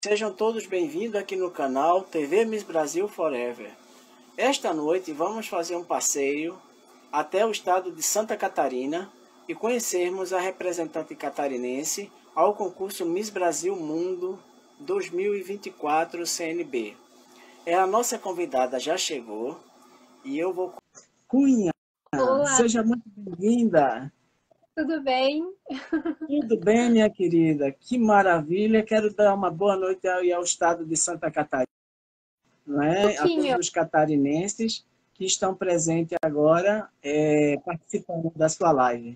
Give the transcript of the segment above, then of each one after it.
Sejam todos bem-vindos aqui no canal TV Miss Brasil Forever. Esta noite vamos fazer um passeio até o estado de Santa Catarina e conhecermos a representante catarinense ao concurso Miss Brasil Mundo 2024 CNB. A nossa convidada já chegou e eu vou... Cunha, Olá, seja muito bem-vinda. tudo bem? Tudo bem, minha querida? Que maravilha. Quero dar uma boa noite ao estado de Santa Catarina, né? A todos Pouquinho. os catarinenses que estão presentes agora participando da sua live.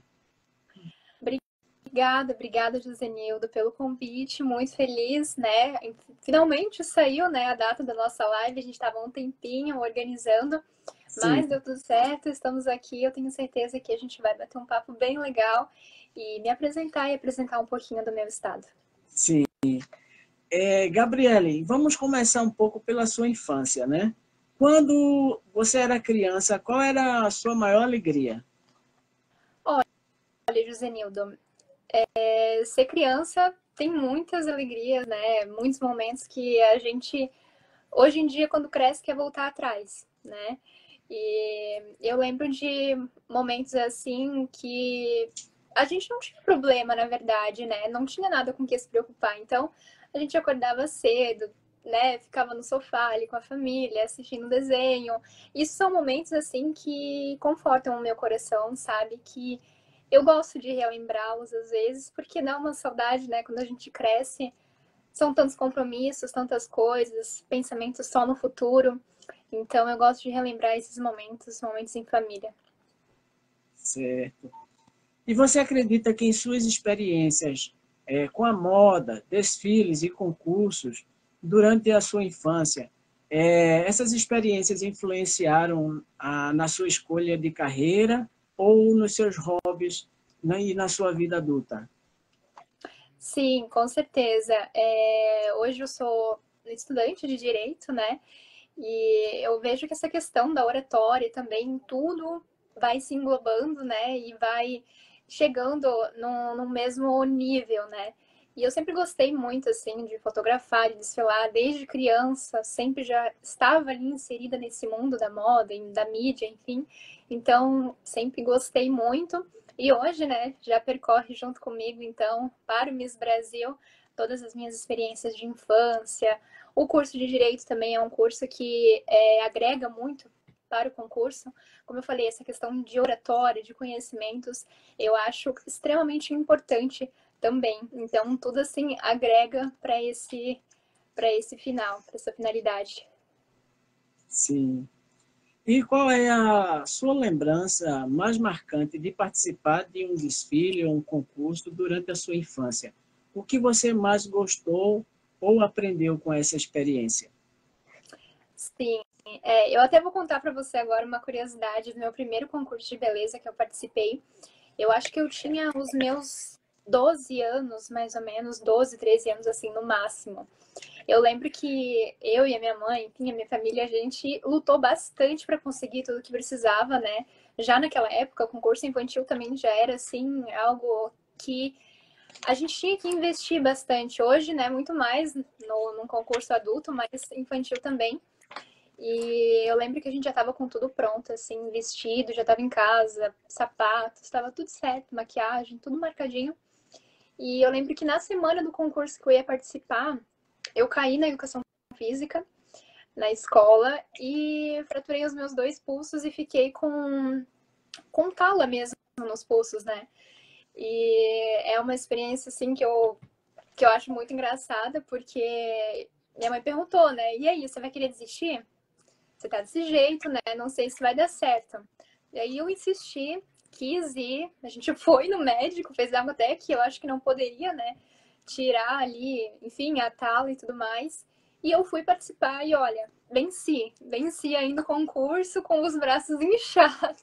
Obrigada, Josenildo, pelo convite. Muito feliz, né? Finalmente saiu, né, a data da nossa live. A gente estava um tempinho organizando, Sim, mas deu tudo certo. Estamos aqui. Eu tenho certeza que a gente vai bater um papo bem legal e me apresentar e apresentar um pouquinho do meu estado. sim. Gabriele, vamos começar um pouco pela sua infância, né? Quando você era criança, qual era a sua maior alegria? Olha, Josenildo, ser criança tem muitas alegrias, né? Muitos momentos que a gente, hoje em dia, quando cresce, quer voltar atrás, né? E eu lembro de momentos assim que a gente não tinha problema, na verdade, né? Não tinha nada com que se preocupar. Então, a gente acordava cedo, né? Ficava no sofá ali com a família, assistindo desenho. Isso são momentos assim que confortam o meu coração, sabe? Que eu gosto de relembrá-los às vezes, porque dá uma saudade, né? Quando a gente cresce, são tantos compromissos, tantas coisas, pensamentos só no futuro. Então eu gosto de relembrar esses momentos, momentos em família. Certo. E você acredita que em suas experiências com a moda, desfiles e concursos durante a sua infância, essas experiências influenciaram na sua escolha de carreira ou nos seus hobbies, né, e na sua vida adulta? Sim, com certeza. Hoje eu sou estudante de direito, né? E eu vejo que essa questão da oratória também, tudo vai se englobando, né? E vai chegando no mesmo nível, né? E eu sempre gostei muito, assim, de fotografar, de desfilar, desde criança, sempre já estava ali inserida nesse mundo da moda, da mídia, enfim. Então, sempre gostei muito. E hoje, né, já percorre junto comigo, então, para o Miss Brasil, todas as minhas experiências de infância. O curso de Direito também é um curso que agrega muito para o concurso. Como eu falei, essa questão de oratória, de conhecimentos, eu acho extremamente importante também. Então, tudo assim agrega para esse final, para essa finalidade. Sim. E qual é a sua lembrança mais marcante de participar de um desfile ou um concurso durante a sua infância? O que você mais gostou ou aprendeu com essa experiência? Sim, eu até vou contar para você agora uma curiosidade do meu primeiro concurso de beleza que eu participei. Eu acho que eu tinha os meus 12 anos, mais ou menos, 12, 13 anos, assim, no máximo. Eu lembro que eu e a minha mãe, enfim, a minha família, a gente lutou bastante para conseguir tudo que precisava, né? Já naquela época, o concurso infantil também já era, assim, algo que a gente tinha que investir bastante. Hoje, né, muito mais num concurso adulto, mas infantil também. E eu lembro que a gente já estava com tudo pronto, assim, vestido, já estava em casa, sapatos, estava tudo certo, maquiagem, tudo marcadinho. E eu lembro que na semana do concurso que eu ia participar, eu caí na educação física, na escola, e fraturei os meus dois pulsos e fiquei com tala mesmo nos pulsos, né? E é uma experiência, assim, que eu acho muito engraçada, porque minha mãe perguntou, né? E aí, você vai querer desistir? Você tá desse jeito, né? Não sei se vai dar certo. E aí eu insisti, quis ir, a gente foi no médico, fez algo até que eu acho que não poderia, né? Tirar ali, enfim, a tala e tudo mais. E eu fui participar e olha, venci ainda o concurso com os braços inchados.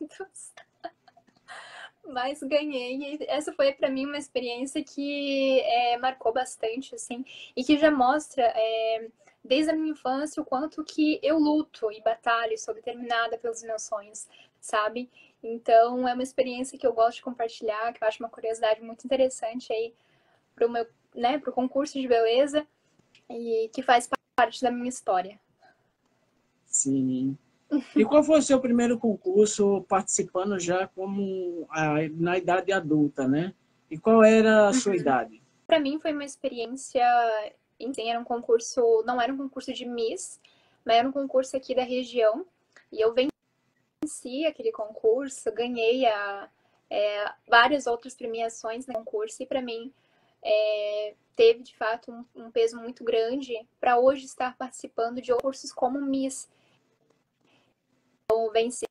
Mas ganhei. E essa foi para mim uma experiência que marcou bastante, assim, e que já mostra, desde a minha infância, o quanto que eu luto e batalho, sou determinada pelos meus sonhos, sabe? Então, é uma experiência que eu gosto de compartilhar, que eu acho uma curiosidade muito interessante aí pro meu, né, pro concurso de beleza. e que faz parte da minha história. Sim. E qual foi o seu primeiro concurso participando já na idade adulta, né? E qual era a sua idade? Para mim foi uma experiência, enfim, era um concurso, não era um concurso de Miss, mas era um concurso aqui da região, e eu venci aquele concurso, ganhei várias outras premiações no concurso, e para mim teve de fato um peso muito grande para hoje estar participando de concursos como Miss. Então, venci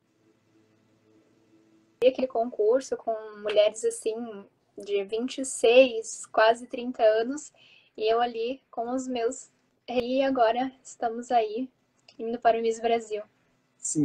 aquele concurso com mulheres assim de 26, quase 30 anos, e eu ali com os meus. E agora estamos aí indo para o Miss Brasil. Sim.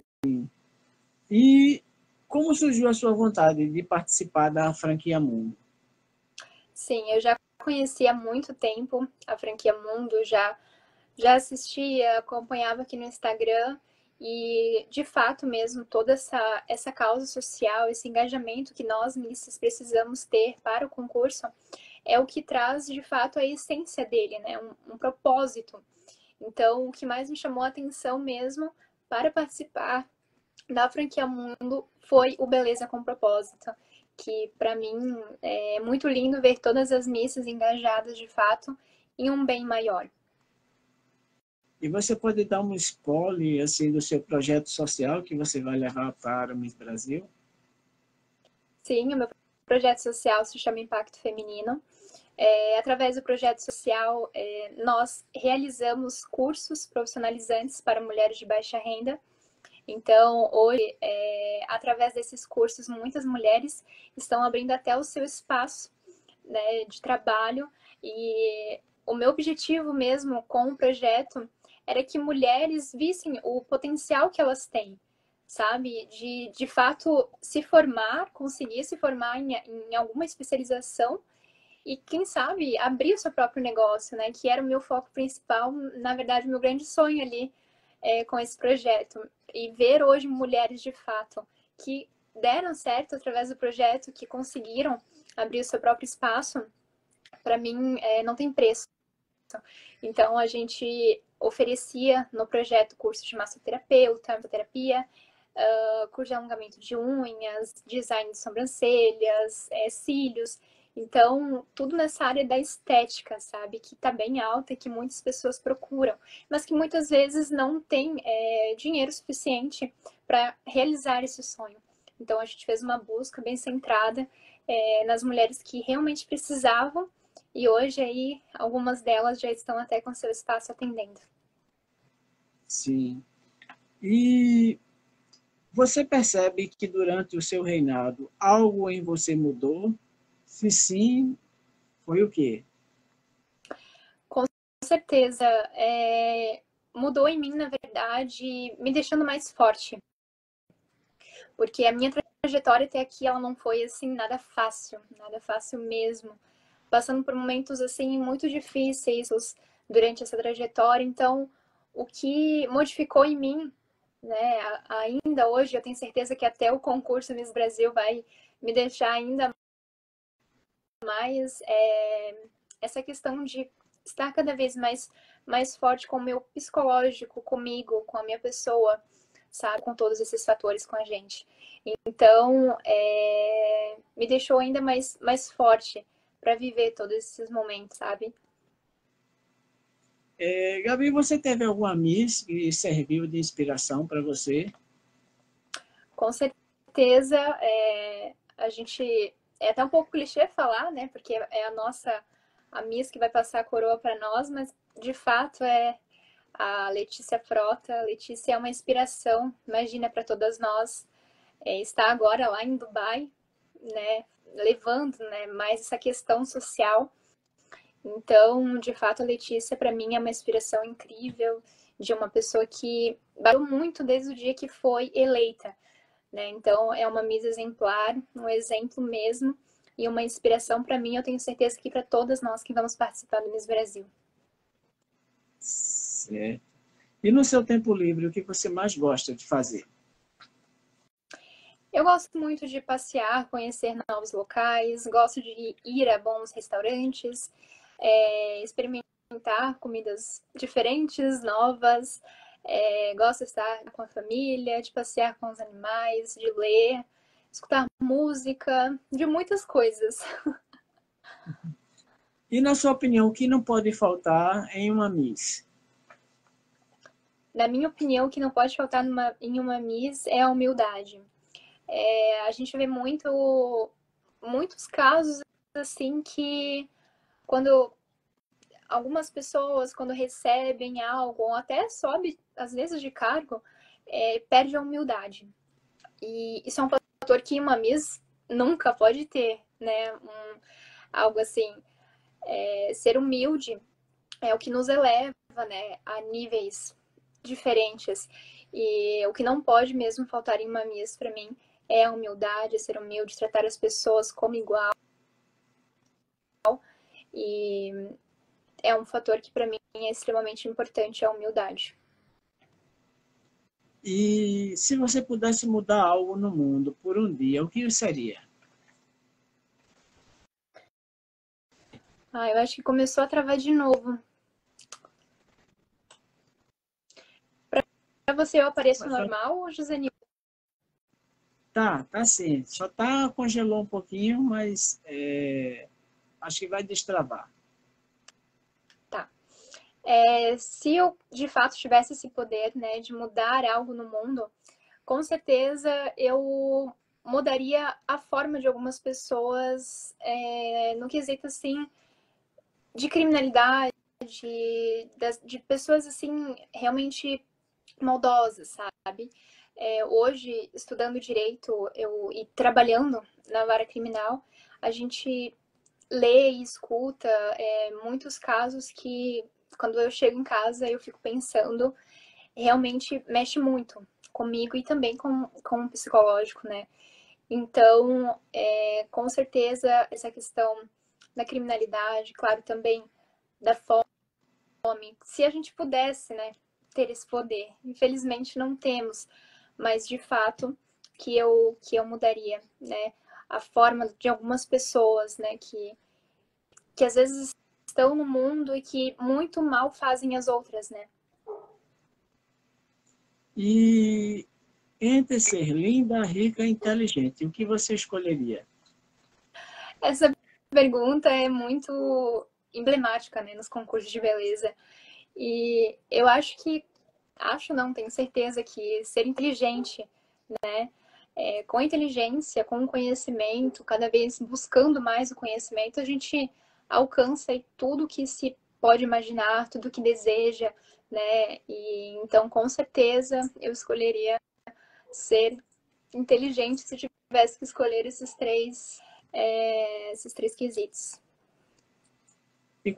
E como surgiu a sua vontade de participar da franquia Mundo? Sim, eu já conhecia há muito tempo a franquia Mundo, já assistia, acompanhava aqui no Instagram e, de fato mesmo, toda essa causa social, esse engajamento que nós, ministras, precisamos ter para o concurso é o que traz, de fato, a essência dele, né? Um propósito. Então, o que mais me chamou a atenção mesmo para participar da franquia Mundo foi o Beleza com Propósito, que para mim é muito lindo ver todas as missas engajadas, de fato, em um bem maior. E você pode dar um spoiler assim, do seu projeto social que você vai levar para o Miss Brasil? Sim, o meu projeto social se chama Impacto Feminino. Através do projeto social, nós realizamos cursos profissionalizantes para mulheres de baixa renda. Então, hoje, através desses cursos, muitas mulheres estão abrindo até o seu espaço, né, de trabalho. E o meu objetivo mesmo com o projeto era que mulheres vissem o potencial que elas têm, sabe? De fato se formar, conseguir se formar em alguma especialização e, quem sabe, abrir o seu próprio negócio, né? Que era o meu foco principal, na verdade, o meu grande sonho ali com esse projeto. E ver hoje mulheres de fato que deram certo através do projeto, que conseguiram abrir o seu próprio espaço, para mim não tem preço. Então, a gente oferecia no projeto curso de massoterapeuta, terapia, curso de alongamento de unhas, design de sobrancelhas, cílios. Então, tudo nessa área da estética, sabe? Que tá bem alta e que muitas pessoas procuram, mas que muitas vezes não tem dinheiro suficiente para realizar esse sonho. Então, a gente fez uma busca bem centrada nas mulheres que realmente precisavam e hoje aí algumas delas já estão até com seu espaço atendendo. Sim. E você percebe que durante o seu reinado algo em você mudou? Se sim, foi o quê? Com certeza, mudou em mim, na verdade, me deixando mais forte. Porque a minha trajetória até aqui, ela não foi, assim, nada fácil mesmo. Passando por momentos, assim, muito difíceis durante essa trajetória. Então, o que modificou em mim, né, ainda hoje, eu tenho certeza que até o concurso Miss Brasil vai me deixar ainda mais essa questão de estar cada vez mais forte com o meu psicológico, comigo, com a minha pessoa, sabe? Com todos esses fatores com a gente. Então, me deixou ainda mais forte para viver todos esses momentos, sabe? Gabi, você teve alguma Miss que serviu de inspiração para você? Com certeza, a gente... É até um pouco clichê falar, né? Porque é a Miss que vai passar a coroa para nós, mas de fato é a Letícia Frota. A Letícia é uma inspiração, imagina, para todas nós. Está agora lá em Dubai, né? Levando, né, mais essa questão social. Então, de fato, a Letícia, para mim, é uma inspiração incrível de uma pessoa que bateu muito desde o dia que foi eleita, né? Então, é uma Miss exemplar, um exemplo mesmo, e uma inspiração para mim, eu tenho certeza que para todas nós que vamos participar do Miss Brasil. Certo. E no seu tempo livre, o que você mais gosta de fazer? Eu gosto muito de passear, conhecer novos locais, gosto de ir a bons restaurantes, experimentar experimentar comidas diferentes, novas, gosto de estar com a família, de passear com os animais, de ler, escutar música, de muitas coisas. E, na sua opinião, o que não pode faltar em uma Miss? Na minha opinião, o que não pode faltar em uma Miss é a humildade. A gente vê muitos casos assim que quando algumas pessoas, quando recebem algo, ou até sobe, às vezes, de cargo, perde a humildade. E isso é um fator que uma Miss nunca pode ter, né? Algo assim. Ser humilde é o que nos eleva, né, a níveis diferentes. E o que não pode mesmo faltar em uma Miss, para mim, é a humildade, ser humilde, tratar as pessoas como igual. E é um fator que, para mim, é extremamente importante, a humildade. E se você pudesse mudar algo no mundo por um dia, o que seria? Eu acho que começou a travar de novo. Para você, eu apareço normal ou Josenil? Tá sim. Só congelou um pouquinho, mas acho que vai destravar. Tá. Se eu, de fato, tivesse esse poder, né, de mudar algo no mundo, com certeza eu mudaria a forma de algumas pessoas no quesito, assim, de criminalidade, de pessoas, assim, realmente maldosas, sabe? Hoje, estudando direito e trabalhando na vara criminal, a gente lê e escuta muitos casos que, quando eu chego em casa, eu fico pensando, realmente mexe muito comigo e também com o psicológico, né? Então, com certeza, essa questão da criminalidade, claro, também da fome, se a gente pudesse, né, ter esse poder. Infelizmente não temos, mas de fato que eu mudaria, né, a forma de algumas pessoas, né, que às vezes estão no mundo e que muito mal fazem as outras, né? E entre ser linda, rica e inteligente, o que você escolheria? Essa pergunta é muito emblemática, né, nos concursos de beleza. E eu acho não, tenho certeza que ser inteligente, né, com inteligência, com conhecimento, cada vez buscando mais o conhecimento, a gente alcança tudo que se pode imaginar, tudo que deseja, né? E então, com certeza, eu escolheria ser inteligente se tivesse que escolher esses três quesitos. E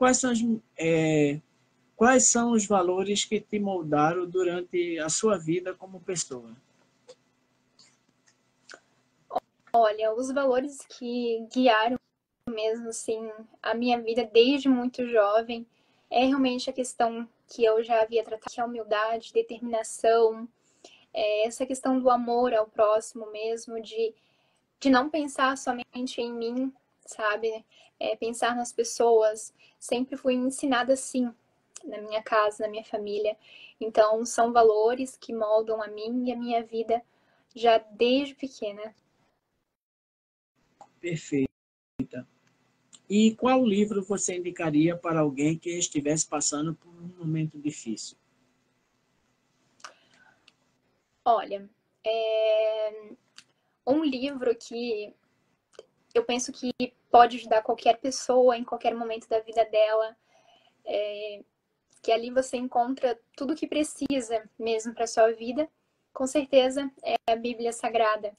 quais são os valores que te moldaram durante a sua vida como pessoa? Olha, os valores que guiaram mesmo assim a minha vida desde muito jovem é realmente a questão que eu já havia tratado, que é a humildade, determinação, essa questão do amor ao próximo mesmo, de não pensar somente em mim, sabe? Pensar nas pessoas. Sempre fui ensinada assim na minha casa, na minha família. Então, são valores que moldam a mim e a minha vida já desde pequena. Perfeita. E qual livro você indicaria para alguém que estivesse passando por um momento difícil? Olha, um livro que eu penso que pode ajudar qualquer pessoa em qualquer momento da vida dela, que ali você encontra tudo o que precisa mesmo para sua vida, com certeza é a Bíblia Sagrada.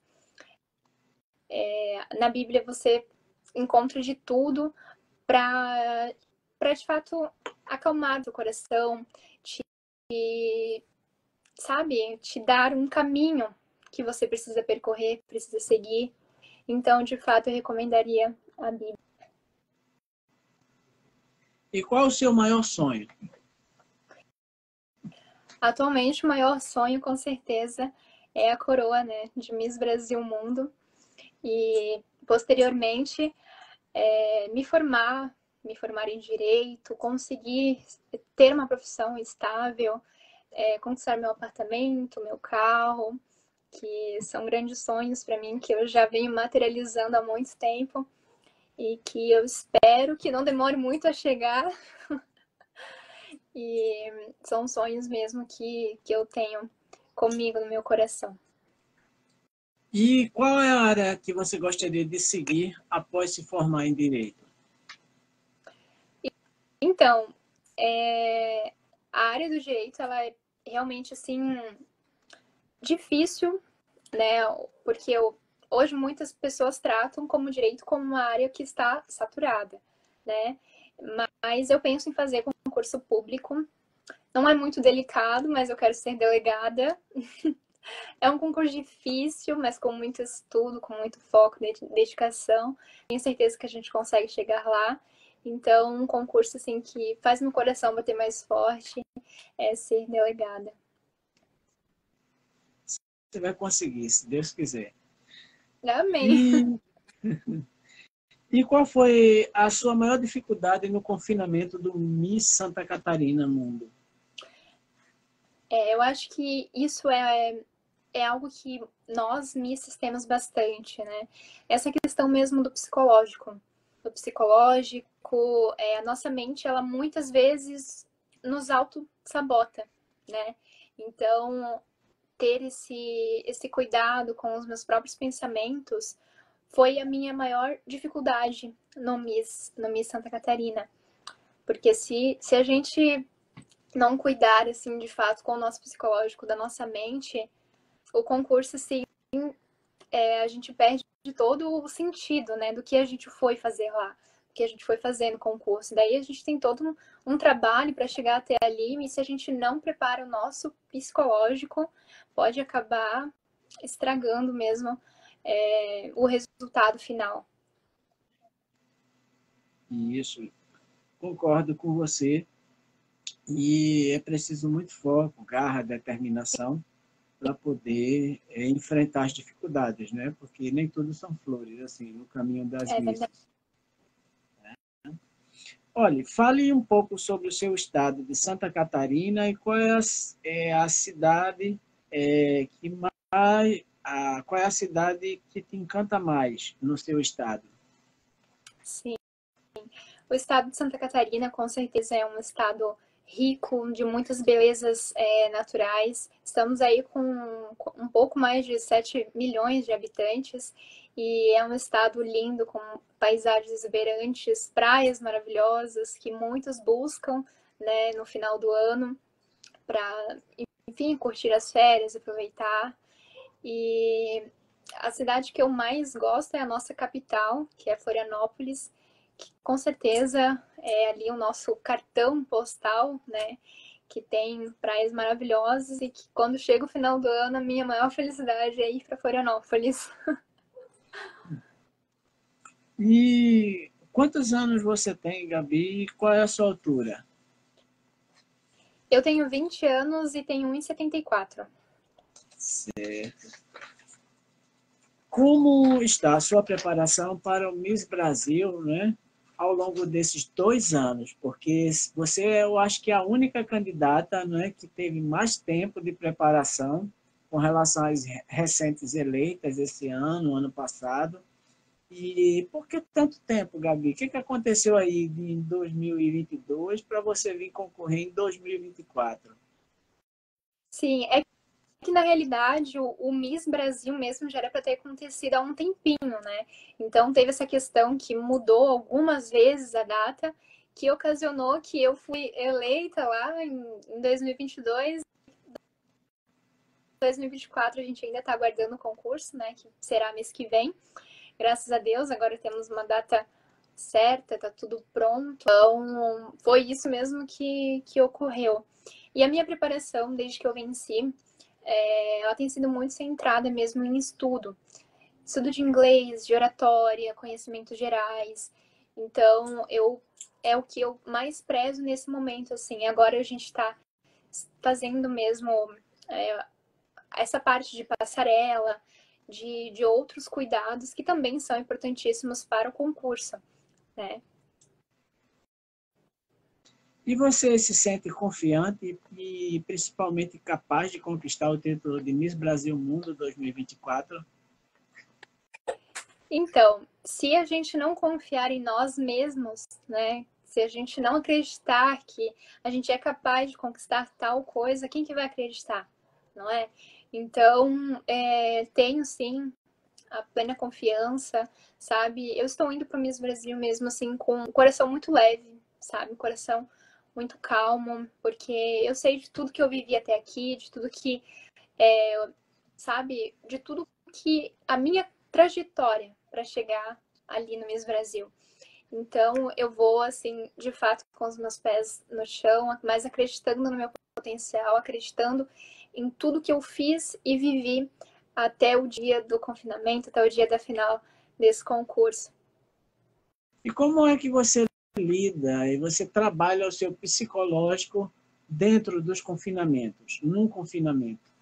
Na Bíblia você encontra de tudo para de fato acalmar o coração, sabe, te dar um caminho que você precisa percorrer, precisa seguir. Então, de fato, eu recomendaria a Bíblia. E qual o seu maior sonho? Atualmente, o maior sonho, com certeza, é a coroa, né, de Miss Brasil Mundo. E, posteriormente, me formar me formar em direito, conseguir ter uma profissão estável, conquistar meu apartamento, meu carro, que são grandes sonhos para mim, que eu já venho materializando há muito tempo e que eu espero que não demore muito a chegar. E são sonhos mesmo que eu tenho comigo no meu coração. E qual é a área que você gostaria de seguir após se formar em direito? Então, a área do direito, ela é realmente, assim, difícil, né? Porque hoje muitas pessoas tratam como direito como uma área que está saturada, né? Mas eu penso em fazer concurso público. Não é muito delicado, mas eu quero ser delegada. É um concurso difícil, mas com muito estudo, com muito foco, dedicação. Tenho certeza que a gente consegue chegar lá. Então, um concurso assim que faz meu coração bater mais forte é ser delegada. Você vai conseguir, se Deus quiser. Amém. E, e qual foi a sua maior dificuldade no confinamento do Miss Santa Catarina Mundo? Eu acho que isso é algo que nós, misses, temos bastante, né? Essa questão mesmo do psicológico. Do psicológico, a nossa mente, ela muitas vezes nos auto-sabota, né? Então, ter esse cuidado com os meus próprios pensamentos foi a minha maior dificuldade no Miss Santa Catarina. Porque se a gente não cuidar, assim, de fato, com o nosso psicológico, da nossa mente, o concurso, assim, a gente perde todo o sentido, né, do que a gente foi fazer lá, do que a gente foi fazer no concurso. Daí a gente tem todo um trabalho para chegar até ali, e se a gente não prepara o nosso psicológico, pode acabar estragando mesmo o resultado final. Isso, concordo com você. E é preciso muito foco, garra, determinação para poder enfrentar as dificuldades, né? Porque nem tudo são flores, assim, no caminho das É verdade. missas. Olha, fale um pouco sobre o seu estado de Santa Catarina e qual é a cidade que mais, qual é a cidade que te encanta mais no seu estado? Sim. O estado de Santa Catarina, com certeza, é um estado rico de muitas belezas naturais. Estamos aí com um pouco mais de 7 milhões de habitantes e é um estado lindo, com paisagens exuberantes, praias maravilhosas que muitos buscam, né, no final do ano para, enfim, curtir as férias, aproveitar. E a cidade que eu mais gosto é a nossa capital, que é Florianópolis, que com certeza é ali o nosso cartão postal, né? Que tem praias maravilhosas e que quando chega o final do ano, a minha maior felicidade é ir para Florianópolis. E quantos anos você tem, Gabi? E qual é a sua altura? Eu tenho 20 anos e tenho 1,74. Certo. Como está a sua preparação para o Miss Brasil, né, ao longo desses 2 anos? Porque você, eu acho que é a única candidata, né, que teve mais tempo de preparação com relação às recentes eleitas esse ano, ano passado. E por que tanto tempo, Gabi? O que aconteceu aí em 2022 para você vir concorrer em 2024? Sim, é que na realidade o Miss Brasil mesmo já era para ter acontecido há um tempinho, né? Então teve essa questão que mudou algumas vezes a data, que ocasionou que eu fui eleita lá em 2022. 2024 a gente ainda está aguardando o concurso, né? Que será mês que vem. Graças a Deus, agora temos uma data certa, tá tudo pronto. Então, foi isso mesmo que ocorreu. E a minha preparação, desde que eu venci, ela tem sido muito centrada mesmo em estudo. Estudo de inglês, de oratória, conhecimentos gerais. Então, é o que eu mais prezo nesse momento, assim. Agora a gente está fazendo mesmo essa parte de passarela, de outros cuidados que também são importantíssimos para o concurso, né? E você se sente confiante e principalmente capaz de conquistar o título de Miss Brasil Mundo 2024? Então, se a gente não confiar em nós mesmos, né? Se a gente não acreditar que a gente é capaz de conquistar tal coisa, quem que vai acreditar, não é? Então, tenho sim a plena confiança, sabe? Eu estou indo para o Miss Brasil mesmo assim com o coração muito leve, sabe? Um coração muito calmo, porque eu sei de tudo que eu vivi até aqui, de tudo que, sabe? De tudo que a minha trajetória para chegar ali no Miss Brasil. Então, eu vou, assim, de fato, com os meus pés no chão, mas acreditando no meu potencial, acreditando em tudo que eu fiz e vivi até o dia do confinamento, até o dia da final desse concurso. E como é que você lida e você trabalha o seu psicológico dentro dos confinamentos, num confinamento?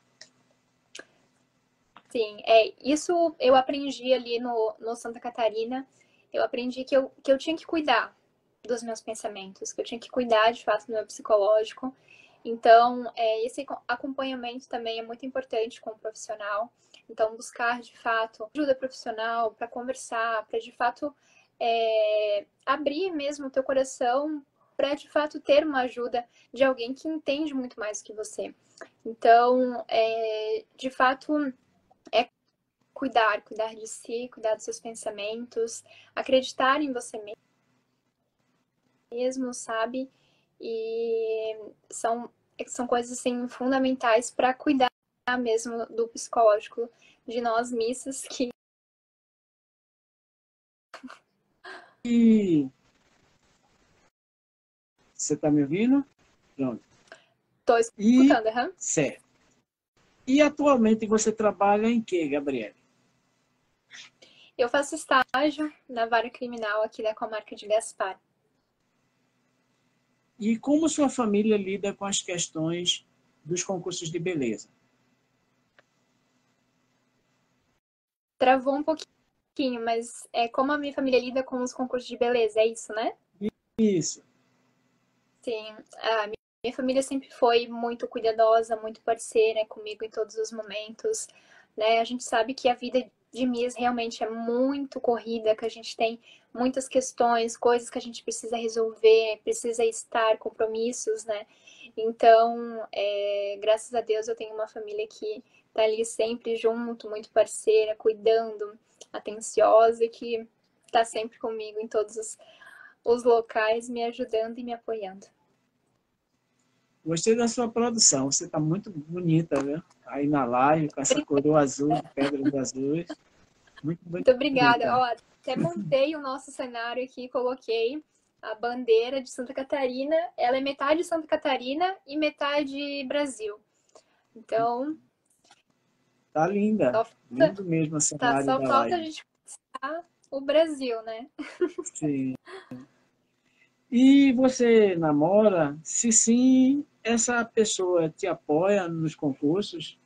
Sim, isso eu aprendi ali no Santa Catarina. Eu aprendi que eu tinha que cuidar dos meus pensamentos, que eu tinha que cuidar de fato do meu psicológico. Então, esse acompanhamento também é muito importante com o profissional. Então, buscar de fato ajuda profissional para conversar, para de fato abrir mesmo o teu coração, para de fato ter uma ajuda de alguém que entende muito mais que você. Então, de fato, cuidar de si, cuidar dos seus pensamentos, acreditar em você mesmo, sabe? E são coisas assim fundamentais para cuidar mesmo do psicológico de nós missas que E você está me ouvindo? Pronto. estou E, escutando, uhum. certo. E atualmente você trabalha em quê, Gabriele? Eu faço estágio na vara criminal aqui da comarca de Gaspar. E como sua família lida com as questões dos concursos de beleza? Travou um pouquinho, mas como a minha família lida com os concursos de beleza, é isso, né? Isso. Sim, a minha família sempre foi muito cuidadosa, muito parceira comigo em todos os momentos, né? A gente sabe que a vida de Miss realmente é muito corrida, que a gente tem muitas questões, coisas que a gente precisa resolver, precisa estar, compromissos, né? Então, graças a Deus eu tenho uma família que tá ali sempre junto, muito parceira, cuidando, atenciosa e que tá sempre comigo em todos os locais, me ajudando e me apoiando. Gostei da sua produção. Você está muito bonita, viu? Aí na live, com essa coroa azul, de pedras azuis. Muito Muito obrigada. bonita. Ó, até montei o nosso cenário aqui, coloquei a bandeira de Santa Catarina. Ela é metade Santa Catarina e metade Brasil. Então, Tá linda. só falta, Lindo mesmo o cenário só da falta a live. gente começar o Brasil, né? Sim. E você namora? Se sim, essa pessoa te apoia nos concursos?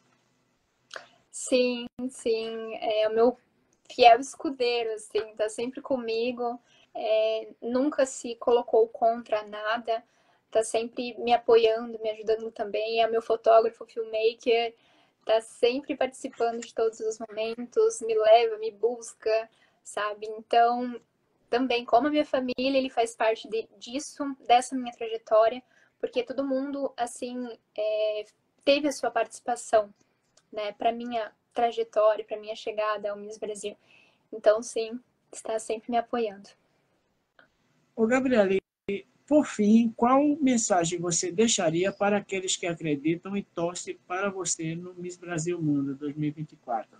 Sim, sim. É o meu fiel escudeiro, assim, tá sempre comigo. Nunca se colocou contra nada. Tá sempre me apoiando, me ajudando também. É meu fotógrafo, filmmaker, tá sempre participando de todos os momentos, me leva, me busca, sabe? Então, também, como a minha família, ele faz parte disso, dessa minha trajetória, porque todo mundo, assim, teve a sua participação, né, para minha trajetória, para minha chegada ao Miss Brasil. Então, sim, está sempre me apoiando. Ô, Gabriele, por fim, qual mensagem você deixaria para aqueles que acreditam e torcem para você no Miss Brasil Mundo 2024?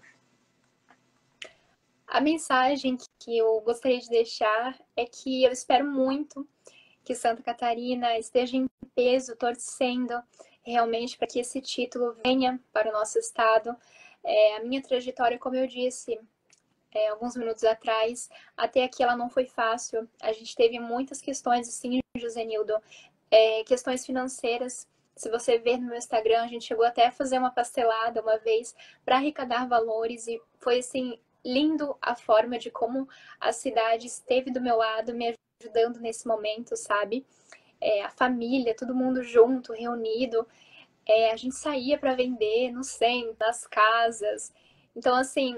A mensagem que eu gostaria de deixar é que eu espero muito que Santa Catarina esteja em peso, torcendo realmente para que esse título venha para o nosso estado. A minha trajetória, como eu disse alguns minutos atrás, até aqui ela não foi fácil. A gente teve muitas questões, assim, José Nildo, questões financeiras. Se você ver no meu Instagram, a gente chegou até a fazer uma pastelada uma vez para arrecadar valores e foi assim lindo a forma de como a cidade esteve do meu lado, me ajudando nesse momento, sabe? a família, todo mundo junto, reunido. A gente saía para vender no centro, nas casas. Então, assim,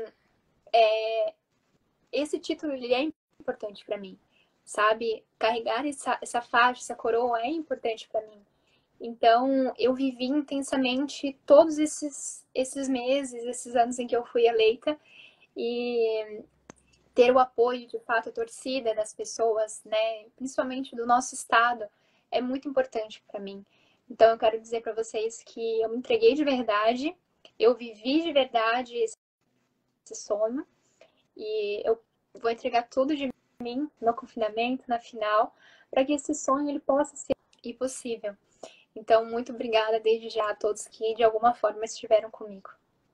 esse título ele é importante para mim, sabe? Carregar essa faixa, essa coroa é importante para mim. Então, eu vivi intensamente todos esses meses, esses anos em que eu fui eleita, e ter o apoio, de fato, a torcida das pessoas, né, principalmente do nosso estado, é muito importante para mim. Então, eu quero dizer para vocês que eu me entreguei de verdade, eu vivi de verdade esse sonho, e eu vou entregar tudo de mim no confinamento, na final, para que esse sonho ele possa ser possível. Então, muito obrigada desde já a todos que de alguma forma estiveram comigo.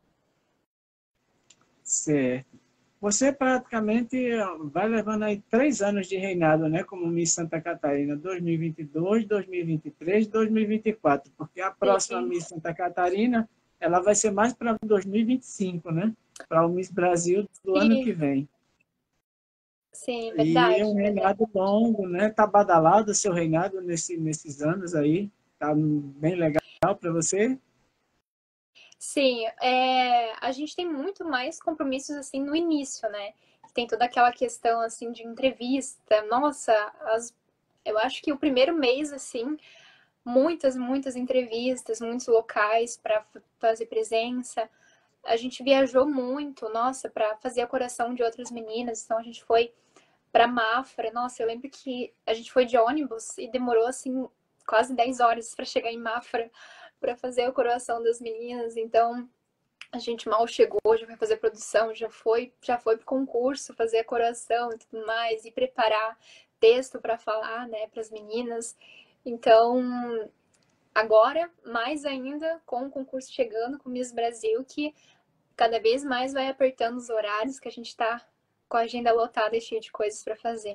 Certo. Você praticamente vai levando aí 3 anos de reinado, né, como Miss Santa Catarina, 2022, 2023, 2024, porque a próxima Sim. Miss Santa Catarina, ela vai ser mais para 2025, né, para o Miss Brasil do ano que vem. Sim, E é verdade, um verdade. reinado longo, né? Tá badalado o seu reinado nesses anos aí. Tá bem legal para você? Sim, a gente tem muito mais compromissos assim no início, né? Tem toda aquela questão assim de entrevista. Nossa, eu acho que o primeiro mês assim, muitas entrevistas, muitos locais para fazer presença. A gente viajou muito, nossa, para fazer a coração de outras meninas. Então a gente foi para Mafra. Nossa, eu lembro que a gente foi de ônibus e demorou assim quase 10 horas para chegar em Mafra para fazer a coroação das meninas. Então, a gente mal chegou, já foi fazer produção, já foi pro concurso, fazer a coroação e tudo mais, e preparar texto para falar, né, para as meninas. Então, agora, mais ainda, com o concurso chegando, com o Miss Brasil, que cada vez mais vai apertando os horários, que a gente está com a agenda lotada e cheia de coisas para fazer.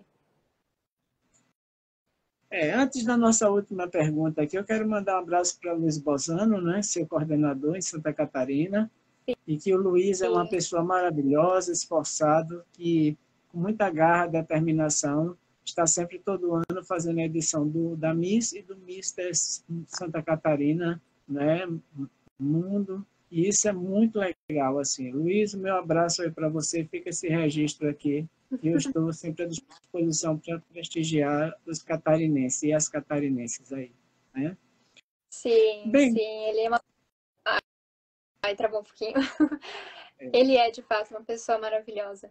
Antes da nossa última pergunta aqui, eu quero mandar um abraço para o Luiz Bozano, né, seu coordenador em Santa Catarina, e que o Luiz é uma pessoa maravilhosa, esforçado, que com muita garra, determinação, está sempre todo ano fazendo a edição da Miss e do Mister Santa Catarina, né, Mundo, e isso é muito legal, assim. Luiz, o meu abraço aí para você, fica esse registro aqui, e eu estou sempre à disposição para prestigiar os catarinenses e as catarinenses aí, né? Sim, Bem, sim, ele é uma... Ai, travou um pouquinho. Ele é, de fato, uma pessoa maravilhosa.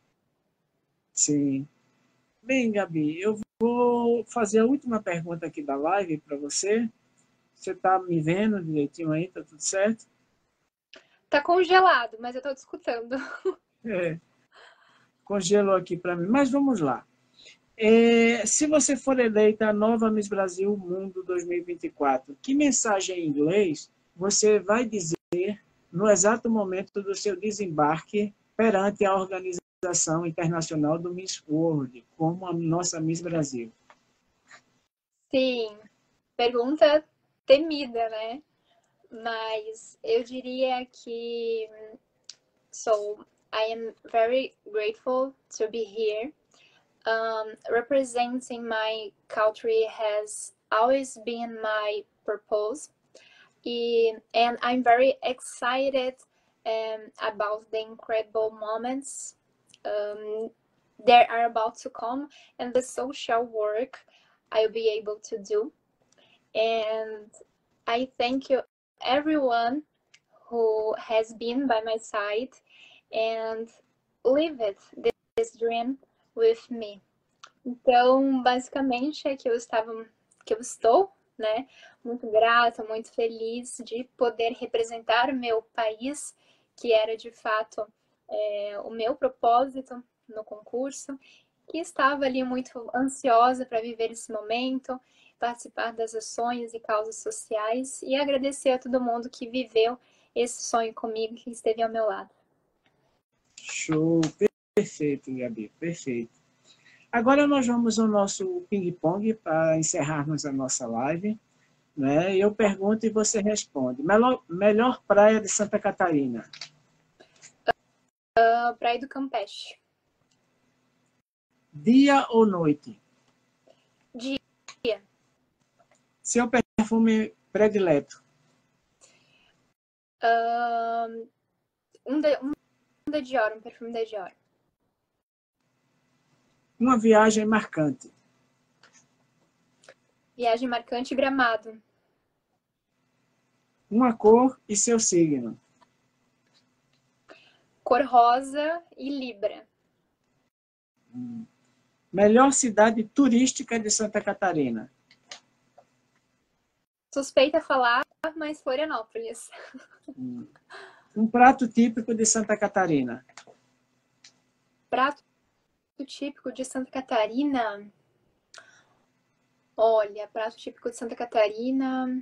sim. Bem, Gabi, eu vou fazer a última pergunta aqui da live para você. Você está me vendo direitinho aí? Tá tudo certo? Tá congelado, mas eu tô te escutando. É, congelou aqui para mim. Mas vamos lá. Se você for eleita a nova Miss Brasil Mundo 2024, que mensagem em inglês você vai dizer no exato momento do seu desembarque perante a Organização Internacional do Miss World, como a nossa Miss Brasil? Sim, pergunta temida, né? Mas eu diria que so I am very grateful to be here. Representing my country has always been my purpose, and I'm very excited about the incredible moments that are about to come and the social work I'll be able to do. And I thank you, everyone who has been by my side and lived this dream with me. Então, basicamente, é que eu estou, né, muito grata, muito feliz de poder representar o meu país, que era de fato o meu propósito no concurso, que estava ali muito ansiosa para viver esse momento, participar das ações e causas sociais e agradecer a todo mundo que viveu esse sonho comigo, que esteve ao meu lado. Show, perfeito, Gabi, perfeito. Agora nós vamos ao nosso ping-pong para encerrarmos a nossa live. Né? Eu pergunto e você responde. Melhor praia de Santa Catarina? Praia do Campeche. Dia ou noite? Dia. Seu perfume predileto? Um da Dior, um perfume da Dior. Uma viagem marcante? Viagem marcante, Gramado. Uma cor e seu signo? Cor rosa e Libra. Melhor cidade turística de Santa Catarina? Suspeita falar, mas Florianópolis. Um prato típico de Santa Catarina? Prato típico de Santa Catarina. Olha, prato típico de Santa Catarina.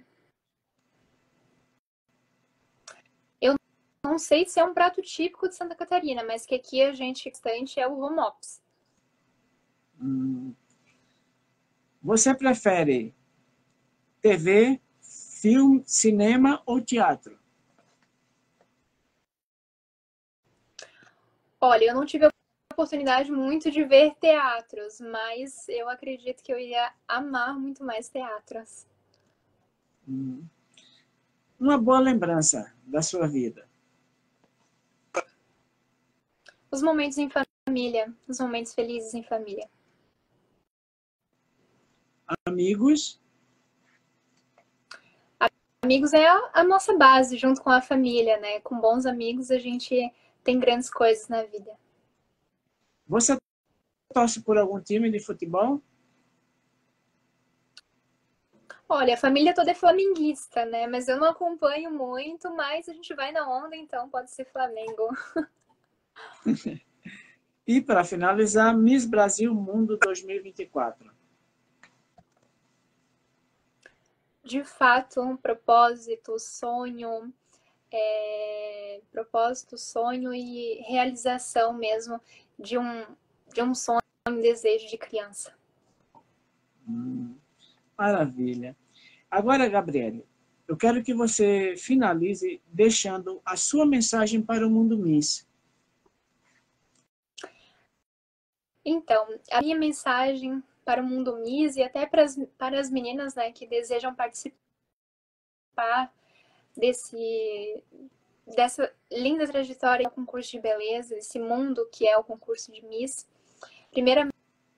Eu não sei se é um prato típico de Santa Catarina, mas que aqui a gente bastante é o Romops. Você prefere TV, filme, cinema ou teatro? Olha, eu não tive a oportunidade muito de ver teatros, mas eu acredito que eu ia amar muito mais teatros. Uma boa lembrança da sua vida? Os momentos em família, os momentos felizes em família. Amigos? Amigos é a nossa base, junto com a família, né? Com bons amigos a gente tem grandes coisas na vida. Você torce por algum time de futebol? Olha, a família toda é flamenguista, né? Mas eu não acompanho muito, mas a gente vai na onda, então pode ser Flamengo. E, para finalizar, Miss Brasil Mundo 2024. De fato, um propósito, sonho, sonho e realização mesmo de um sonho, um desejo de criança. Maravilha. Agora, Gabriele, eu quero que você finalize deixando a sua mensagem para o Mundo Miss. Então, a minha mensagem para o Mundo Miss e até para as meninas, né, que desejam participar dessa linda trajetória do concurso de beleza, esse mundo que é o concurso de Miss. Primeiramente,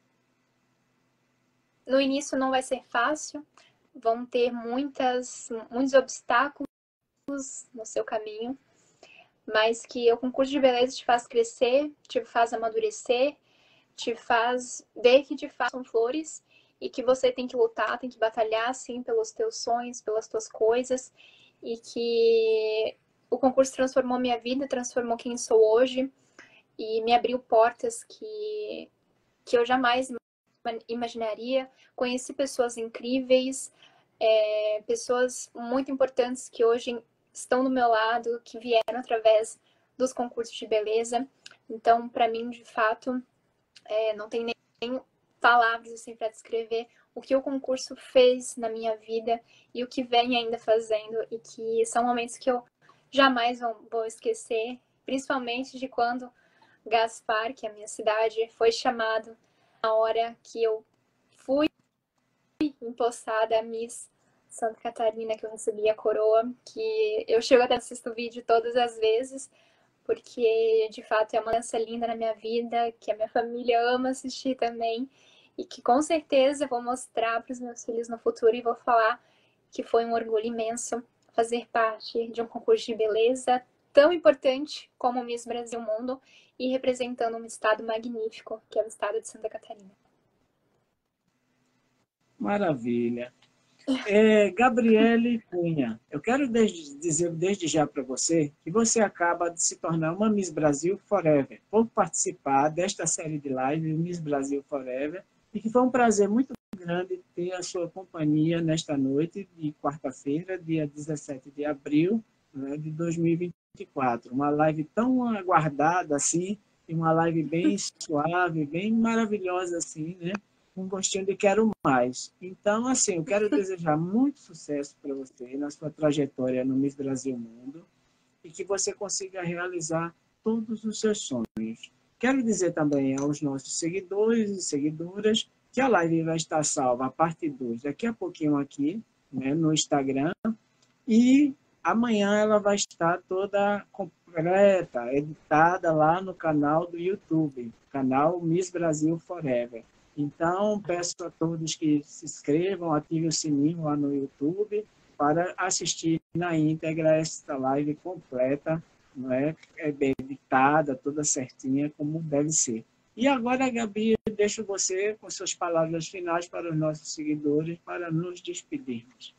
no início não vai ser fácil, vão ter muitos obstáculos no seu caminho, mas que o concurso de beleza te faz crescer, te faz amadurecer, te faz ver que de fato são flores e que você tem que lutar, tem que batalhar, sim, pelos teus sonhos, pelas tuas coisas, e que o concurso transformou minha vida, transformou quem sou hoje e me abriu portas que eu jamais imaginaria. Conheci pessoas incríveis, pessoas muito importantes que hoje estão do meu lado, que vieram através dos concursos de beleza. Então, para mim, de fato, não tem nem palavras assim para descrever o que o concurso fez na minha vida e o que vem ainda fazendo, e que são momentos que eu jamais vou esquecer, principalmente de quando Gaspar, que é a minha cidade, foi chamado na hora que eu fui empossada a Miss Santa Catarina, que eu recebi a coroa, que eu chego até assistir o vídeo todas as vezes, porque de fato é uma lembrança linda na minha vida, que a minha família ama assistir também, e que com certeza eu vou mostrar para os meus filhos no futuro e vou falar que foi um orgulho imenso fazer parte de um concurso de beleza tão importante como o Miss Brasil Mundo e representando um estado magnífico, que é o estado de Santa Catarina. Maravilha. Gabriele Cunha, eu quero dizer desde já para você que você acaba de se tornar uma Miss Brasil Forever, por participar desta série de live Miss Brasil Forever, e que foi um prazer muito grande ter a sua companhia nesta noite de quarta-feira, dia 17 de abril, né, de 2024. Uma live tão aguardada assim, e uma live bem suave, bem maravilhosa assim, né? Um gostinho de quero mais. Então, assim, eu quero desejar muito sucesso para você na sua trajetória no Miss Brasil Mundo e que você consiga realizar todos os seus sonhos. Quero dizer também aos nossos seguidores e seguidoras que a live vai estar salva, a parte 2, daqui a pouquinho aqui, né, no Instagram. E amanhã ela vai estar toda completa, editada lá no canal do YouTube, canal Miss Brasil Forever. Então, peço a todos que se inscrevam, ativem o sininho lá no YouTube para assistir na íntegra esta live completa, não é? É bem editada, toda certinha, como deve ser. E agora, Gabi, eu deixo você com suas palavras finais para os nossos seguidores, para nos despedirmos.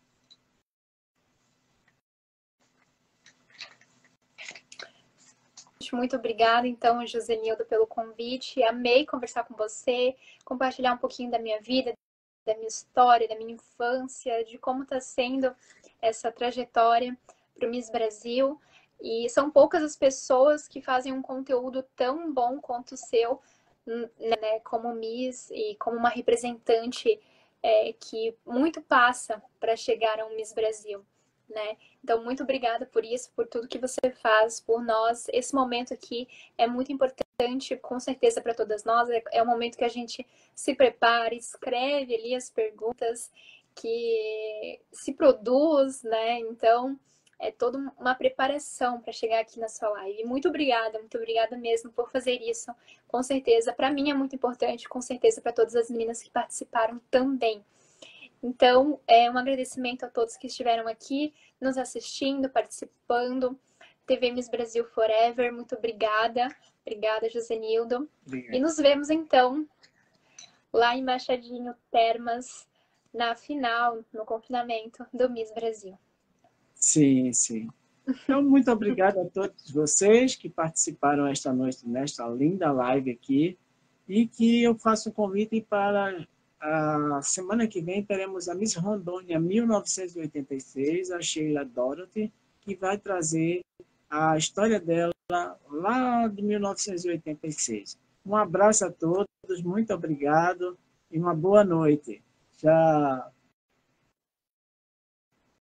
Muito obrigada, então, Josenildo, pelo convite. Amei conversar com você, compartilhar um pouquinho da minha vida, da minha história, da minha infância, de como está sendo essa trajetória para o Miss Brasil. E são poucas as pessoas que fazem um conteúdo tão bom quanto o seu, né, como Miss e como uma representante que muito passa para chegar a um Miss Brasil. Né? Então, muito obrigada por isso, por tudo que você faz por nós. Esse momento aqui é muito importante, com certeza, para todas nós. É um momento que a gente se prepara, escreve ali as perguntas, que se produz, né? Então, é toda uma preparação para chegar aqui na sua live. Muito obrigada mesmo por fazer isso. Com certeza, para mim é muito importante, com certeza para todas as meninas que participaram também. Então, um agradecimento a todos que estiveram aqui, nos assistindo, participando. TV Miss Brasil Forever, muito obrigada. Obrigada, Josenildo. Obrigado. E nos vemos, então, lá em Machadinho Termas, na final, no confinamento do Miss Brasil. Sim, sim. Então, muito obrigado a todos vocês que participaram esta noite nesta linda live aqui e que eu faço um convite para a semana que vem teremos a Miss Rondônia 1986, a Sheila Dorothy, que vai trazer a história dela lá de 1986. Um abraço a todos, muito obrigado e uma boa noite. Tchau.